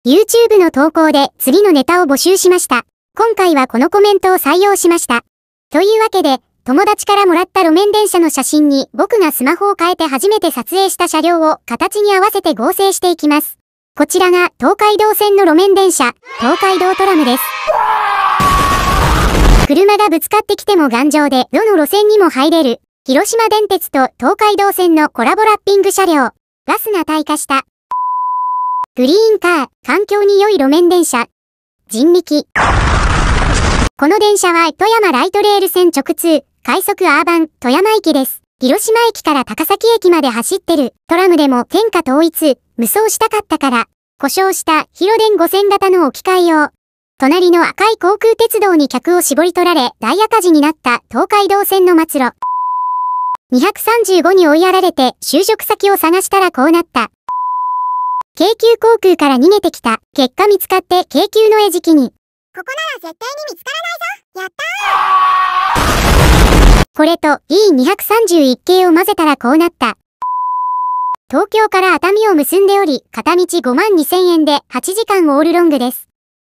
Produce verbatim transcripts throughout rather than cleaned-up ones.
YouTube の投稿で次のネタを募集しました。今回はこのコメントを採用しました。というわけで、友達からもらった路面電車の写真に僕がスマホを変えて初めて撮影した車両を形に合わせて合成していきます。こちらが東海道線の路面電車、東海道トラムです。車がぶつかってきても頑丈でどの路線にも入れる、広島電鉄と東海道線のコラボラッピング車両、ガスが退化した。グリーンカー、環境に良い路面電車。人力。この電車は富山ライトレール線直通、快速アーバン、富山駅です。広島駅から高崎駅まで走ってる、トラムでも天下統一、無双したかったから、故障した広電ごせん型の置き換え用。隣の赤い航空鉄道に客を絞り取られ、大赤字になった東海道線の末路。にひゃくさんじゅうごに追いやられて就職先を探したらこうなった。京急航空から逃げてきた。結果見つかって京急の餌食に。 ここなら絶対に見つからないぞ。やったー。 これと イーにひゃくさんじゅういち 系を混ぜたらこうなった。東京から熱海を結んでおり、片道ごまんにせんえんではちじかんオールロングです。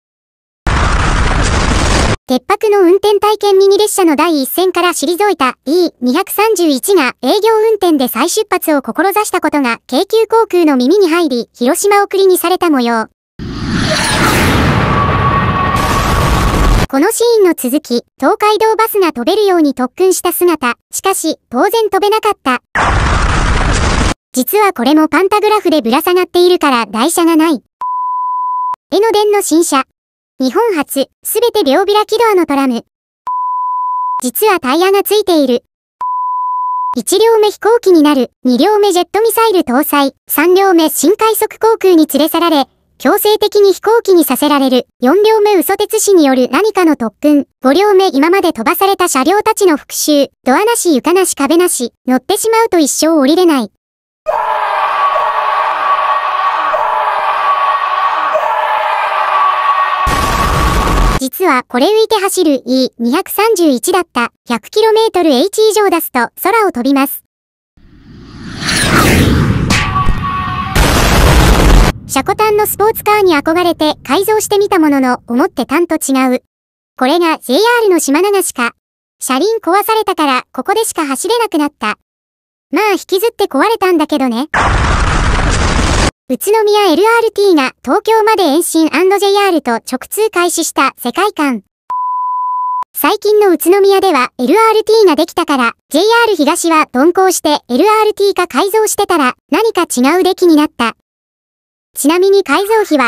鉄泊の運転体験ミニ列車の第一線から退いた イーにひゃくさんじゅういち が営業運転で再出発を志したことが京急航空の耳に入り、広島送りにされた模様。このシーンの続き、東海道バスが飛べるように特訓した姿。しかし、当然飛べなかった。実はこれもパンタグラフでぶら下がっているから台車がない。江ノ電の新車。日本初、すべて両開きドアのトラム。実はタイヤがついている。いち両目飛行機になる、に両目ジェットミサイル搭載、さん両目新快速航空に連れ去られ、強制的に飛行機にさせられる、よん両目嘘鉄士による何かの特訓、ご両目今まで飛ばされた車両たちの復讐、ドアなし床なし壁なし、乗ってしまうと一生降りれない。実はこれ浮いて走る イーにひゃくさんじゅういち だった。ひゃくキロメートル H 以上出すと空を飛びます。シャコタンのスポーツカーに憧れて改造してみたものの思ってたんと違う。これが ジェイアール の島流しか。車輪壊されたからここでしか走れなくなった。まあ引きずって壊れたんだけどね。宇都宮 エルアールティー が東京まで延伸 &ジェイアール と直通開始した世界観。最近の宇都宮では エルアールティー ができたから ジェイアール 東は鈍行して エルアールティー 化改造してたら何か違う出来になった。ちなみに改造費は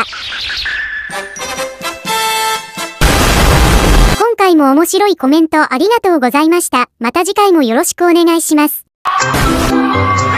今回も面白いコメントありがとうございました。また次回もよろしくお願いします。